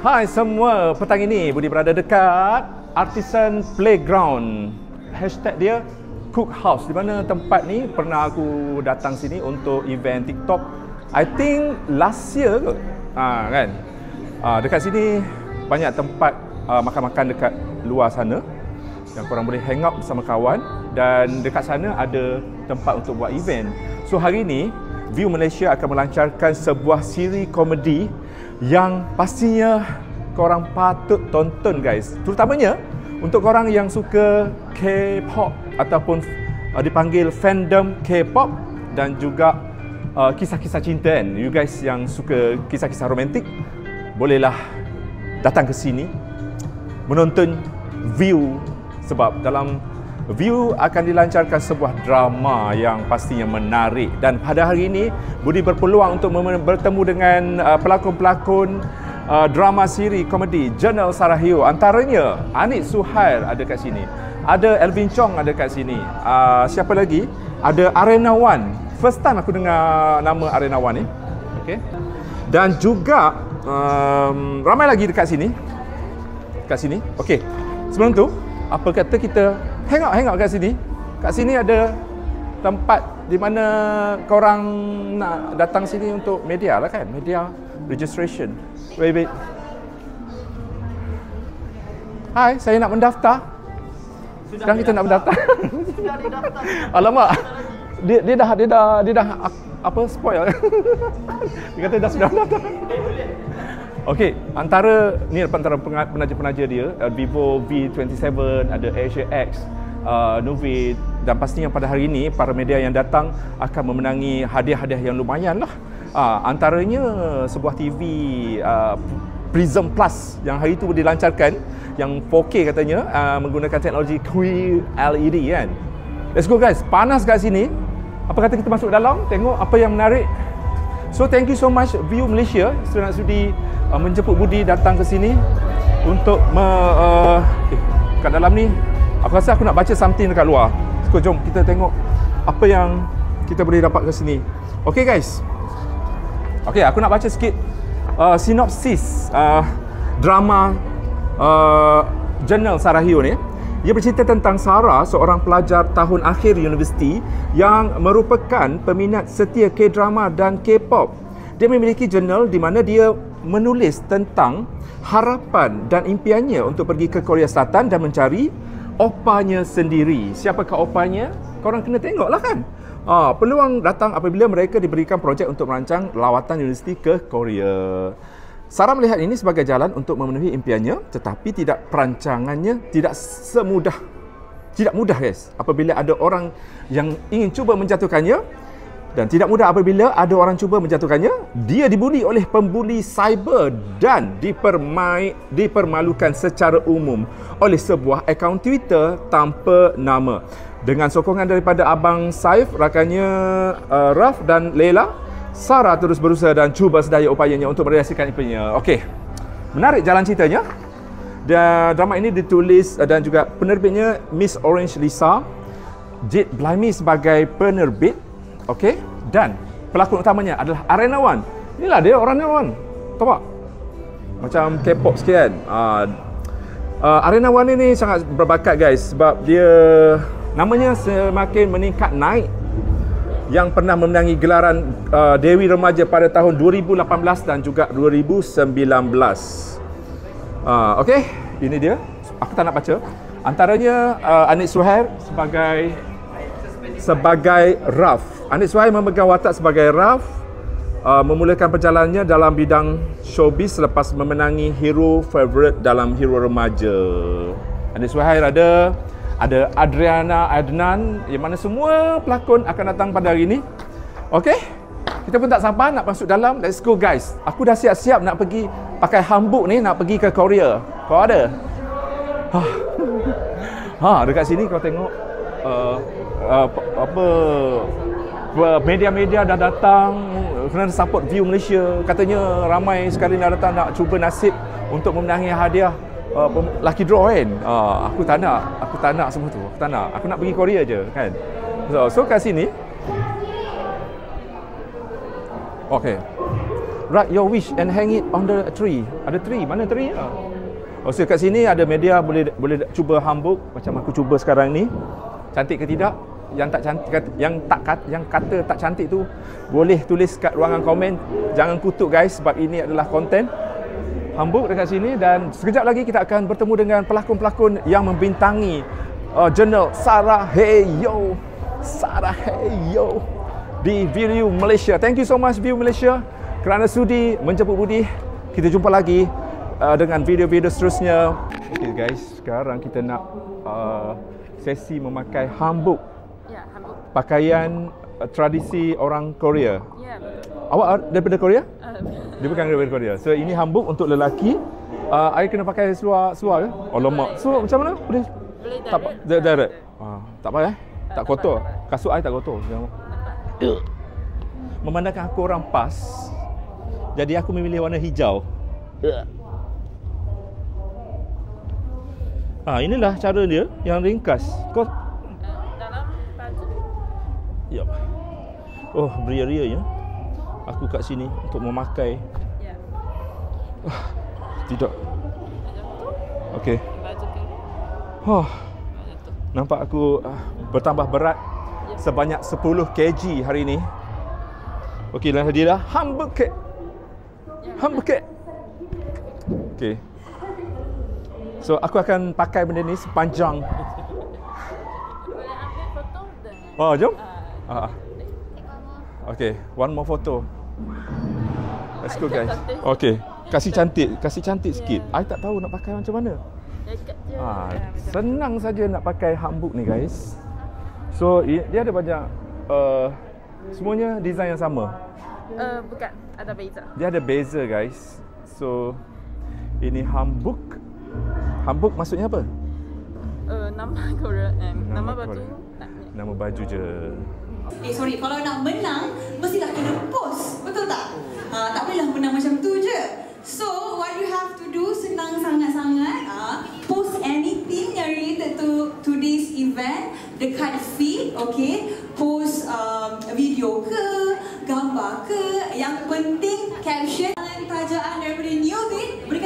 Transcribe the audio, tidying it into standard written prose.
Hai semua, petang ini Budi berada dekat Artisan Playground. Hashtag dia Cook House, di mana tempat ni pernah aku datang sini untuk event TikTok. I think last year kot. Kan? Dekat sini banyak tempat makan-makan dekat luar sana yang korang boleh hang out bersama kawan, dan dekat sana ada tempat untuk buat event. So hari ini View Malaysia akan melancarkan sebuah siri komedi yang pastinya korang patut tonton guys. Terutamanya untuk korang yang suka K-pop ataupun dipanggil fandom K-pop, dan juga kisah-kisah cinta kan. You guys yang suka kisah-kisah romantik, bolehlah datang ke sini menonton View, sebab dalam View akan dilancarkan sebuah drama yang pastinya menarik. Dan pada hari ini Budi berpeluang untuk bertemu dengan pelakon-pelakon drama siri komedi Jurnal Sarah Hiu. Antaranya Anik Suhail ada kat sini, ada Elvin Chong ada kat sini, siapa lagi, ada Arena One. First time aku dengar nama Arena One ni. Okay. Dan juga ramai lagi dekat sini. Okey. Sebelum tu, apa kata kita hang out kat sini. Kat sini ada tempat di mana korang nak datang sini untuk media lah kan. Media registration. Wait. Hai, saya nak mendaftar. Sekarang kita nak mendaftar. Sudah didaftar. Alamak. Dia dah apa spoil. Dia kata dah sudah mendaftar. Okey, antara penaja-penaja dia, Vivo V27, ada Asia X, Novid, dan pastinya pada hari ini para media yang datang akan memenangi hadiah-hadiah yang lumayan lah. Antaranya sebuah TV Prism Plus yang hari itu dilancarkan, yang 4K katanya, menggunakan teknologi QLED kan. Let's go guys, panas kat sini. Apa kata kita masuk dalam, tengok apa yang menarik. So thank you so much View Malaysia sudah sudi menjemput Budi datang ke sini untuk kat dalam ni aku rasa aku nak baca something dekat luar. So jom kita tengok apa yang kita boleh dapat ke sini. Okay guys. Okay, aku nak baca sikit sinopsis drama Jurnal Sarah Hiu ni. Ia bercerita tentang Sarah, seorang pelajar tahun akhir universiti yang merupakan peminat setia K-drama dan K-pop. Dia memiliki jurnal di mana dia menulis tentang harapan dan impiannya untuk pergi ke Korea Selatan dan mencari opanya sendiri. Siapakah opanya? Korang kena tengoklah kan. Peluang datang apabila mereka diberikan projek untuk merancang lawatan universiti ke Korea. Sarah melihat ini sebagai jalan untuk memenuhi impiannya, tetapi perancangannya tidak mudah guys apabila ada orang yang ingin cuba menjatuhkannya, dan tidak mudah apabila ada orang cuba menjatuhkannya. Dia dibuli oleh pembuli cyber dan dipermalukan secara umum oleh sebuah akaun Twitter tanpa nama. Dengan sokongan daripada Abang Saif, rakannya Raf dan Leila, Sarah terus berusaha dan cuba sedaya upayanya untuk merealisasikan impiannya. Okey, menarik jalan ceritanya. Dan drama ini ditulis dan juga penerbitnya Miss Orange Lisa, Jade Blimey sebagai penerbit. Okey, dan pelakon utamanya adalah Arena One. Inilah dia Arena One. Tahu tak? Macam K-pop sikit kan. Arena One ini sangat berbakat guys, sebab dia namanya semakin meningkat naik, yang pernah memenangi gelaran Dewi Remaja pada tahun 2018 dan juga 2019. Okey, ini dia. Aku tak nak baca. Antaranya Anik Suhail sebagai Raf. Anik Suhail memegang watak sebagai Raf, memulakan perjalanannya dalam bidang showbiz selepas memenangi hero favourite dalam Hero Remaja. Anik Suhail ada Adriana Adnan, yang mana semua pelakon akan datang pada hari ini. Okey, kita pun tak sabar nak masuk dalam. Let's go guys. Aku dah siap-siap nak pergi pakai hanbok ni, nak pergi ke Korea. Kau ada? Dekat sini kau tengok media-media dah datang kerana support View Malaysia. Katanya ramai sekali nak datang nak cuba nasib untuk memenangi hadiah lucky draw kan. Aku tak nak semua tu. Aku tak nak. Aku nak pergi Korea je kan. So kat sini. Okey. write your wish and hang it on the tree. Ada tree? Mana tree? Oh, so kat sini ada media boleh cuba hambuk macam aku cuba sekarang ni. Cantik ke tidak? Yang tak cantik, yang kata tak cantik tu boleh tulis kat ruangan komen. Jangan kutuk guys, sebab ini adalah konten hambuk dekat sini. Dan sekejap lagi kita akan bertemu dengan pelakon-pelakon yang membintangi jurnal Sarah Hey Yo, Sarah Hey Yo di View Malaysia. Thank you so much View Malaysia kerana sudi menjemput budi. Kita jumpa lagi dengan video-video seterusnya. Okay guys, sekarang kita nak sesi memakai hambuk. Ya, hambuk. Pakaian tradisi orang Korea. Ya, betul. Awak daripada Korea? Uh, Dia bukan daripada Korea. So ini hambuk untuk lelaki. I kena pakai seluar ke? Oh lemak. So macam mana? Boleh tak direct. Tak payah. Tak kotor. Kasut I tak kotor. Memandangkan aku orang PAS, jadi aku memilih warna hijau. Inilah cara dia yang ringkas. Kau dalam baju. ya. Oh, beria-ria ya. Aku kat sini untuk memakai. Ya. Tidak. Macam tu. Okey. Baju kiri. Oh, Macam tu. nampak aku bertambah berat sebanyak 10 kg hari ini. Okey, dan dia dah hambuk kek. Hambuk kek. Okey. So aku akan pakai benda ni sepanjang. Boleh ambil foto dengan. Oh, jom. Okay, one more photo. Let's go guys. Okay, kasih cantik sikit. I tak tahu nak pakai macam mana. Dekat je. Senang saja nak pakai hambuk ni guys. So dia ada banyak semuanya design yang sama. Bukan, ada beza. Dia ada beza guys. So ini hambuk. Hambuk maksudnya apa? Nama Korea, nama baju. Nama baju je. Sorry, kalau nak menang, mestilah kena post. Betul tak? Tak bolehlah menang macam tu je. So, what you have to do senang sangat-sangat. Post anything yang related to today's event dekat feed, okay? Post video ke, gambar ke. Yang penting caption tajaan daripada New Beat.